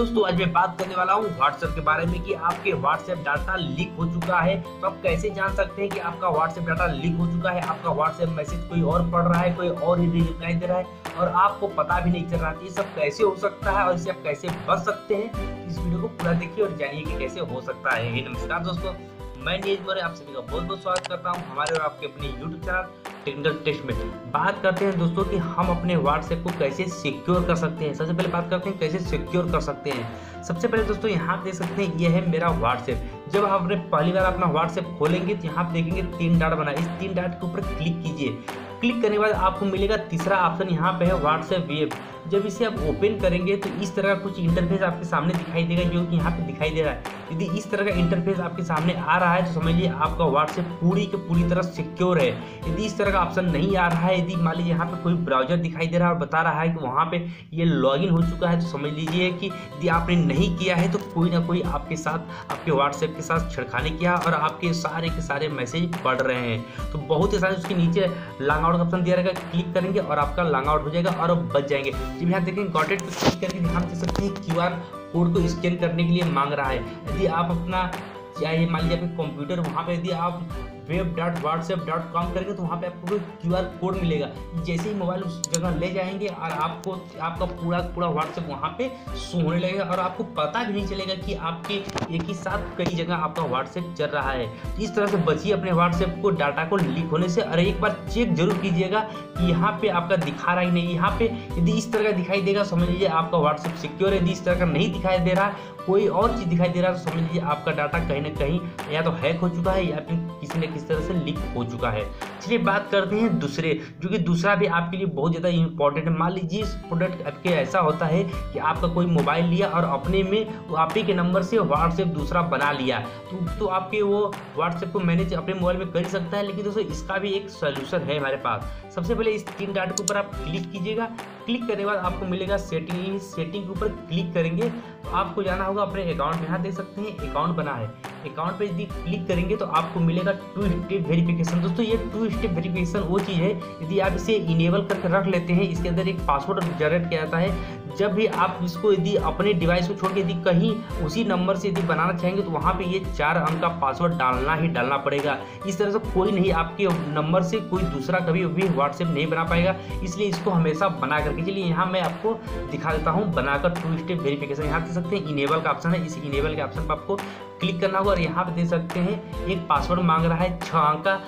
दोस्तों आज मैं बात करने वाला हूँ व्हाट्सएप के बारे में कि आपके व्हाट्सएप डाटा लीक हो चुका है। तो आप कैसे जान सकते हैं कि आपका व्हाट्सएप डाटा लीक हो चुका है, आपका व्हाट्सएप मैसेज कोई और पढ़ रहा है, कोई और ही रिप्लाई दे रहा है और आपको पता भी नहीं चल रहा है। ये सब कैसे हो सकता है और इससे आप कैसे बच सकते हैं, इस वीडियो को पूरा देखिए और जानिए कि कैसे हो सकता है। नमस्कार दोस्तों, मैं नीरज मौर्य आप सभी का बहुत बहुत स्वागत करता हूं हमारे और आपके अपने YouTube चैनल टेक्निकल टेस्ट में। बात करते हैं दोस्तों कि हम अपने व्हाट्सएप को कैसे सिक्योर कर सकते हैं। सबसे पहले बात करते हैं कैसे सिक्योर कर सकते हैं। सबसे पहले दोस्तों यहाँ देख सकते हैं, ये है मेरा व्हाट्सएप। जब आप अपने पहली बार अपना व्हाट्सएप खोलेंगे तो यहाँ देखेंगे 3 डॉट बना, इस 3 डॉट के ऊपर क्लिक कीजिए। क्लिक करने के बाद आपको मिलेगा तीसरा ऑप्शन, यहाँ पे है व्हाट्सएप वेब। जब इसे आप ओपन करेंगे तो इस तरह का कुछ इंटरफेस आपके सामने दिखाई देगा, जो कि यहाँ पे दिखाई दे रहा है। यदि इस तरह का इंटरफेस आपके सामने आ रहा है तो समझिए आपका व्हाट्सएप पूरी की पूरी तरह सिक्योर है। यदि इस तरह का ऑप्शन नहीं आ रहा है, यदि मान लीजिए यहाँ पे कोई ब्राउजर दिखाई दे रहा है और बता रहा है कि वहाँ पे ये लॉगिन हो चुका है, तो समझ लीजिए कि यदि आपने नहीं किया है तो कोई ना कोई आपके साथ, आपके व्हाट्सएप के साथ छेड़खानी किया और आपके सारे के सारे मैसेज पढ़ रहे हैं। तो बहुत ही सारे उसके नीचे लॉग आउट का ऑप्शन दिया रहेगा, क्लिक करेंगे और आपका लॉग आउट हो जाएगा और बच जाएंगे। जब यहाँ देखेंगे गॉट इट पे क्लिक करके ध्यान दे सकते हैं QR कोड को स्कैन करने के लिए मांग रहा है। यदि आप अपना चाहे मान लीजिए आपके कंप्यूटर, वहाँ पे यदि आप web.whatsapp.com करेंगे तो वहाँ पे आपको QR कोड मिलेगा। जैसे ही मोबाइल उस जगह ले जाएंगे और आपको आपका पूरा व्हाट्सएप वहाँ पे शो होने लगेगा और आपको पता भी नहीं चलेगा कि आपके एक ही साथ कई जगह आपका व्हाट्सएप चल रहा है। तो इस तरह से बचिए अपने व्हाट्सएप को डाटा को लीक होने से। और एक बार चेक जरूर कीजिएगा कि यहाँ पे आपका दिखा रहा ही नहीं। यहाँ पे यदि इस तरह का दिखाई देगा समझ लीजिए आपका व्हाट्सएप सिक्योर है। यदि इस तरह का नहीं दिखाई दे रहा है, कोई और चीज़ दिखाई दे रहा है, तो समझ लीजिए आपका डाटा कहीं ना कहीं या तो हैक हो चुका है या फिर किसी न किसी तरह से लीक हो चुका है। चलिए बात करते हैं दूसरे, जो कि दूसरा भी आपके लिए बहुत ज़्यादा इंपॉर्टेंट है। मान लीजिए इस प्रोडक्ट आपके ऐसा होता है कि आपका कोई मोबाइल लिया और अपने में वो आप ही के नंबर से व्हाट्सएप दूसरा बना लिया, तो आपके वो व्हाट्सएप को मैनेज अपने मोबाइल में कर सकता है। लेकिन दोस्तों इसका भी एक सोल्यूशन है हमारे पास। सबसे पहले इस 3 डॉट के ऊपर आप क्लिक कीजिएगा। क्लिक करने के बाद आपको मिलेगा सेटिंग। सेटिंग के ऊपर क्लिक करेंगे तो आपको जाना होगा अपने अकाउंट में। यहाँ देख सकते हैं अकाउंट बना है। अकाउंट पे यदि क्लिक करेंगे तो आपको मिलेगा 2 स्टेप वेरिफिकेशन। दोस्तों ये 2 स्टेप वेरिफिकेशन वो चीज़ है, यदि आप इसे इनेबल करके रख लेते हैं, इसके अंदर एक पासवर्ड जनरेट किया जाता है। जब भी आप इसको यदि अपने डिवाइस को छोड़ के यदि कहीं उसी नंबर से यदि बनाना चाहेंगे तो वहाँ पे ये 4 अंक का पासवर्ड डालना ही डालना पड़ेगा। इस तरह से कोई नहीं आपके नंबर से कोई दूसरा कभी भी व्हाट्सएप नहीं बना पाएगा, इसलिए इसको हमेशा बना करके चलिए यहाँ मैं आपको दिखा देता हूँ बनाकर 2 स्टेप वेरिफिकेशन। यहाँ देख सकते हैं इनेबल का ऑप्शन है, इस इनेबल के ऑप्शन पर आपको क्लिक करना होगा और यहाँ पे देख सकते हैं एक पासवर्ड मांग रहा है 6 अंक का,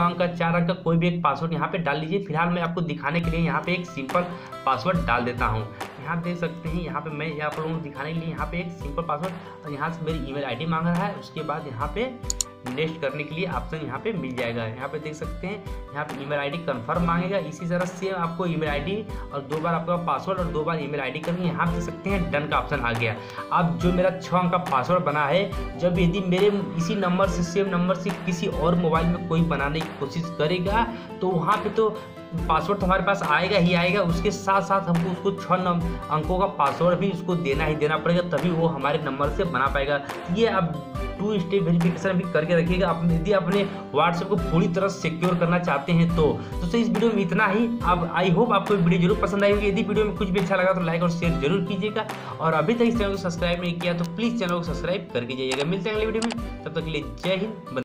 4 अंक का कोई भी एक पासवर्ड यहाँ पे डाल लीजिए। फिलहाल मैं आपको दिखाने के लिए यहाँ पे एक सिंपल पासवर्ड डाल देता हूँ। यहाँ देख सकते हैं यहाँ पे मैं आप लोगों को दिखाने के लिए यहाँ पे एक सिंपल पासवर्ड और यहाँ से मेरी ईमेल आईडी मांग रहा है। उसके बाद यहाँ पे नेक्स्ट करने के लिए ऑप्शन यहाँ पे मिल जाएगा। यहाँ पे देख सकते हैं यहाँ पे ईमेल आईडी कंफर्म मांगेगा। इसी तरह से आपको ईमेल आईडी और 2 बार आपका पासवर्ड और 2 बार ईमेल आईडी करेंगे। यहाँ देख सकते हैं डन का ऑप्शन आ गया। अब जो मेरा 6 अंक का पासवर्ड बना है, जब यदि मेरे इसी नंबर से सेम नंबर से किसी और मोबाइल में कोई बनाने की कोशिश करेगा तो वहाँ पे तो पासवर्ड तो हमारे पास आएगा ही आएगा, उसके साथ साथ हमको उसको 6 अंकों का पासवर्ड भी उसको देना ही देना पड़ेगा, तभी वो हमारे नंबर से बना पाएगा। ये अब 2 स्टेप वेरिफिकेशन भी करके रखिएगा आप यदि अपने व्हाट्सएप को पूरी तरह सिक्योर करना चाहते हैं तो। दोस्तों इस वीडियो में इतना ही। अब आई होप आपको वीडियो जरूर पसंद आई होगी। यदि वीडियो में कुछ भी अच्छा लगा तो लाइक और शेयर जरूर कीजिएगा और अभी तक इस चैनल को सब्सक्राइब नहीं किया तो प्लीज़ चैनल को सब्सक्राइब करके जाइएगा। मिलते हैं अगले वीडियो में, तब तक के लिए जय हिंद।